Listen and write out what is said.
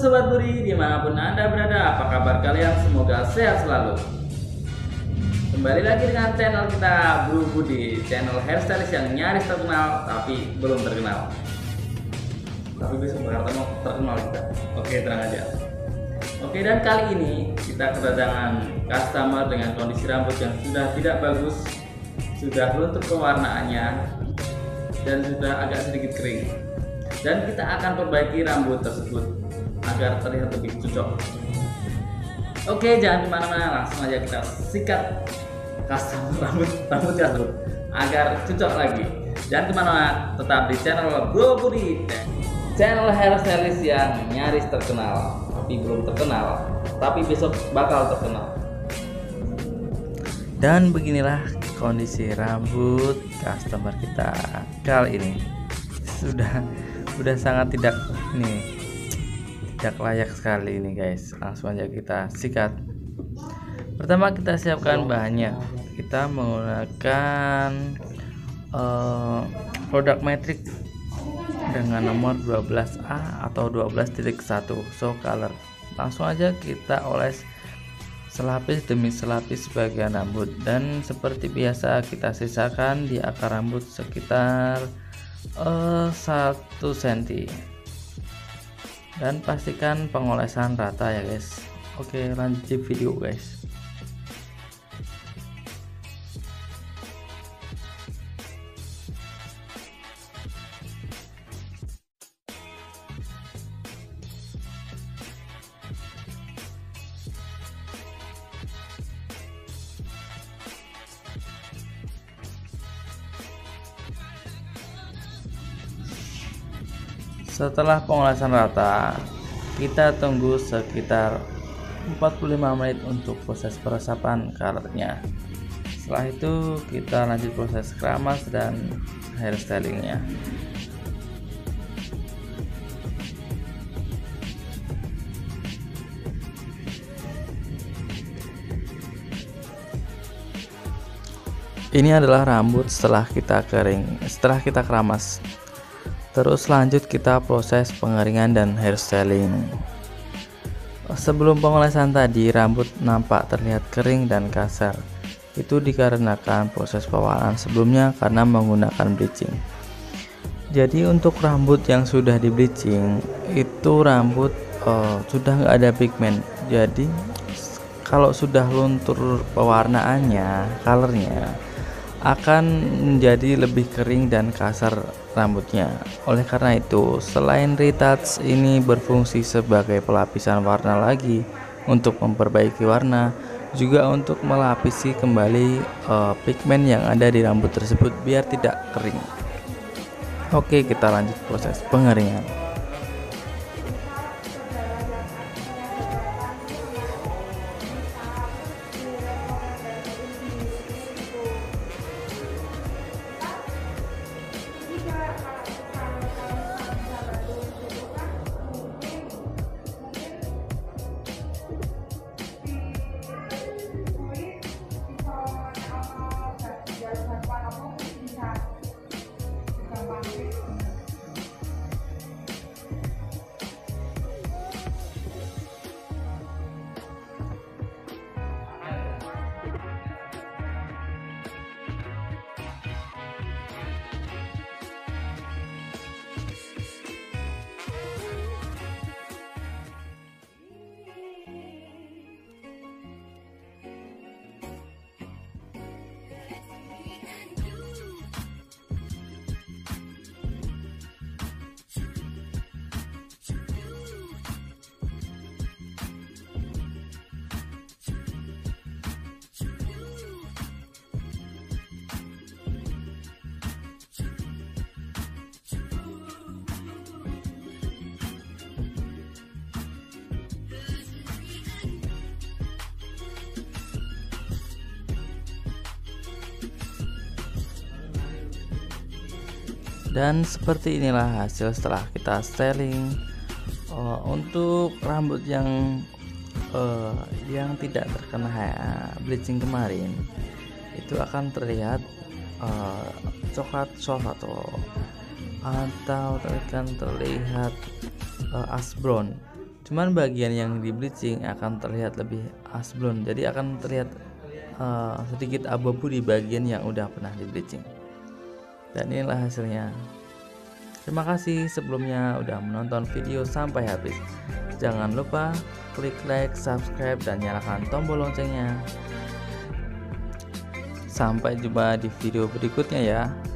Sobat Budi, dimanapun Anda berada, apa kabar kalian? Semoga sehat selalu. Kembali lagi dengan channel kita Bro Budi, channel hairstylist yang nyaris terkenal tapi belum terkenal. Tapi besok bakal terkenal kita. Oke, tenang aja. Oke, dan kali ini kita kedatangan customer dengan kondisi rambut yang sudah tidak bagus, sudah luntur pewarnaannya, dan sudah agak sedikit kering. Dan kita akan perbaiki rambut tersebut agar terlihat lebih cocok. Oke, jangan kemana-mana, langsung aja kita sikat customer rambutnya dulu agar cocok lagi. Jangan kemana-mana, tetap di channel Bro Budi, channel hairstylist yang nyaris terkenal tapi belum terkenal, tapi besok bakal terkenal. Dan beginilah kondisi rambut customer kita kali ini. Sudah sangat tidak layak sekali ini guys. Langsung aja kita sikat. Pertama kita siapkan bahannya. Kita menggunakan produk Matrix dengan nomor 12A atau 12.1 show color. Langsung aja kita oles selapis demi selapis bagian rambut, dan seperti biasa kita sisakan di akar rambut sekitar 1 cm, dan pastikan pengolesan rata ya guys. Oke, lanjut video guys. Setelah pengolesan rata, kita tunggu sekitar 45 menit untuk proses peresapan colornya. Setelah itu kita lanjut proses keramas dan hairstylingnya. Ini adalah rambut setelah kita keramas. Terus lanjut kita proses pengeringan dan hairstyling. Sebelum pengolesan tadi rambut nampak terlihat kering dan kasar. Itu dikarenakan proses pewarnaan sebelumnya karena menggunakan bleaching. Jadi untuk rambut yang sudah di bleaching itu rambut sudah nggak ada pigmen. Jadi kalau sudah luntur pewarnaannya, colornya akan menjadi lebih kering dan kasar rambutnya. Oleh karena itu, selain retouch ini berfungsi sebagai pelapisan warna lagi untuk memperbaiki warna, juga untuk melapisi kembali pigmen yang ada di rambut tersebut biar tidak kering. Oke, kita lanjut proses pengeringan. Dan seperti inilah hasil setelah kita styling. Untuk rambut yang tidak terkena bleaching kemarin, itu akan terlihat coklat soft atau akan terlihat ash brown. Cuman bagian yang di bleaching akan terlihat lebih asblon, jadi akan terlihat sedikit abu-abu di bagian yang udah pernah di bleaching. Dan inilah hasilnya. Terima kasih sebelumnya udah menonton video sampai habis. Jangan lupa klik like, subscribe, dan nyalakan tombol loncengnya. Sampai jumpa di video berikutnya ya.